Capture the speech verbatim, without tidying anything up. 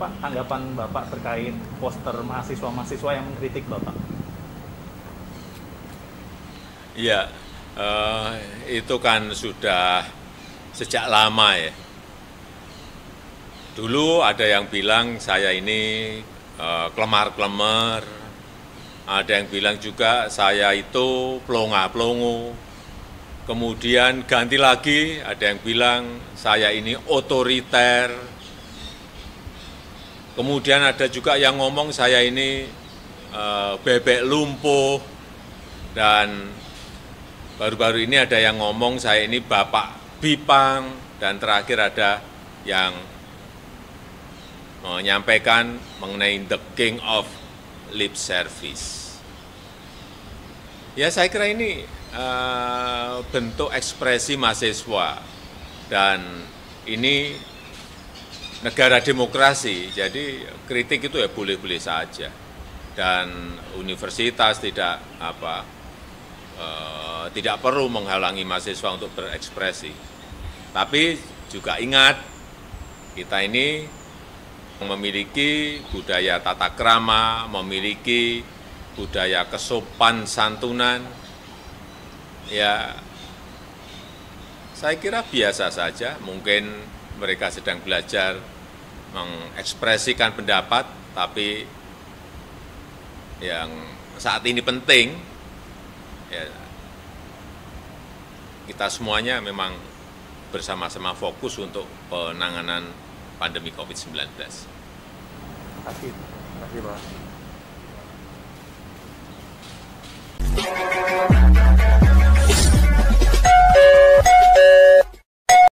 Pak tanggapan Bapak terkait poster mahasiswa-mahasiswa yang mengkritik Bapak? Iya, eh, itu kan sudah sejak lama ya. Dulu ada yang bilang saya ini eh, kelemar-kelemar, ada yang bilang juga saya itu pelonga-pelongo. Kemudian ganti lagi, ada yang bilang saya ini otoriter. Kemudian ada juga yang ngomong saya ini eh, bebek lumpuh. Dan baru-baru ini ada yang ngomong saya ini Bapak Bipang. Dan terakhir ada yang menyampaikan mengenai the king of lip service. Ya saya kira ini uh, bentuk ekspresi mahasiswa dan ini negara demokrasi, jadi kritik itu ya boleh-boleh saja dan universitas tidak apa uh, tidak perlu menghalangi mahasiswa untuk berekspresi. Tapi juga ingat kita ini memiliki budaya tata krama, memiliki budaya kesopan santunan, ya saya kira biasa saja, mungkin mereka sedang belajar mengekspresikan pendapat, tapi yang saat ini penting, ya kita semuanya memang bersama-sama fokus untuk penanganan pandemi covid sembilan belas. Terima kasih. Terima kasih, Pak.